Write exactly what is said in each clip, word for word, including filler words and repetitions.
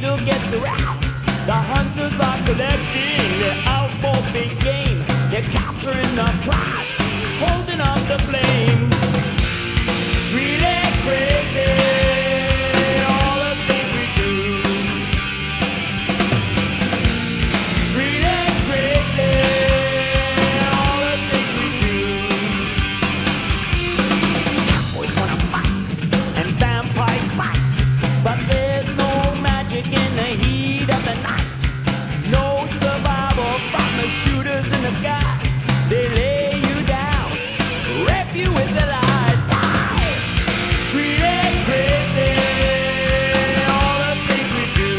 still gets around. The hunters are collecting, they're out for big game. They're capturing the prize, holding up the flame. It's really crazy, all the things we do. It's really crazy, all the things we do. Cowboys wanna fight, and vampires bite, but there's no magic in the heat of the night. No survival from the shooters in the skies. They lay you down, wrap you with their lies. Why? It's really crazy, all the things we do.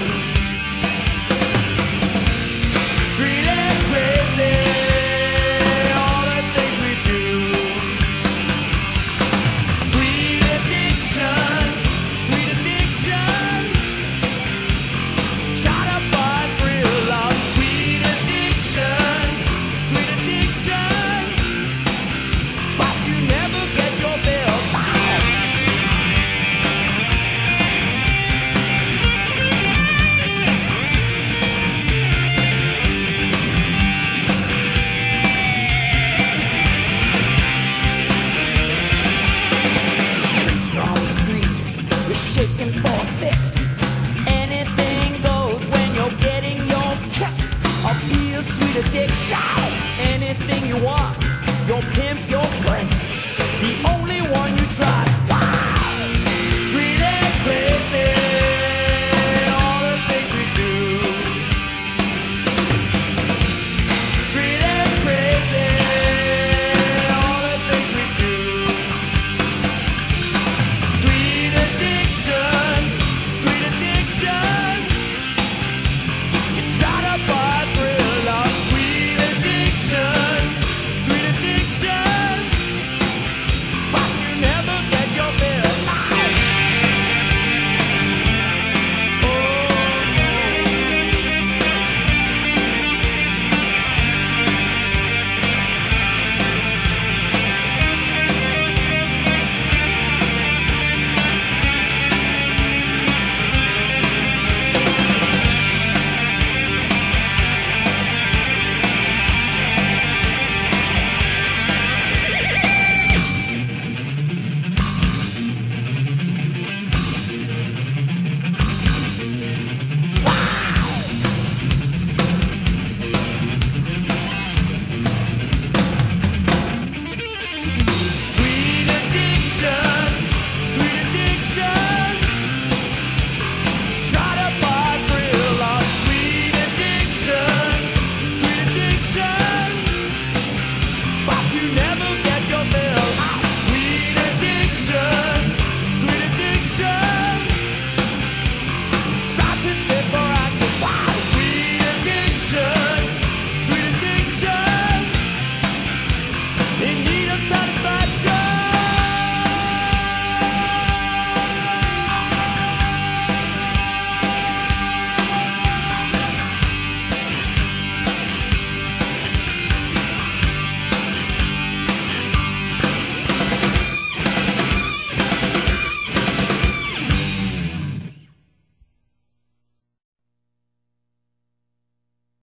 It's really crazy, all the things we do. Sweet addictions, sweet addictions. Try to find real love. Sweet addictions, sweet addictions. But you never get your fill. Tricks are on the street, you're shaking for a fix. Anything goes when you're getting your kicks. A feel sweet addiction, anything you want. Your pimp, your prince, the only one you try.